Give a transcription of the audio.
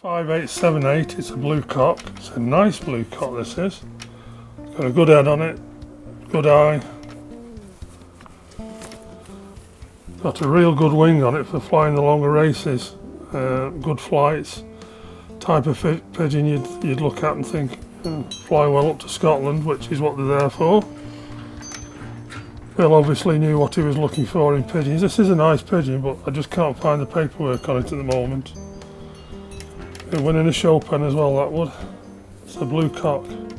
5878, it's a blue cock. It's a nice blue cock, this is. It's got a good head on it, good eye. Got a real good wing on it for flying the longer races. Good flights. Type of pigeon you'd look at and think, fly well up to Scotland, which is what they're there for. Bill obviously knew what he was looking for in pigeons. This is a nice pigeon, but I just can't find the paperwork on it at the moment. It'd win in a show pen as well, that would. It's a blue cock.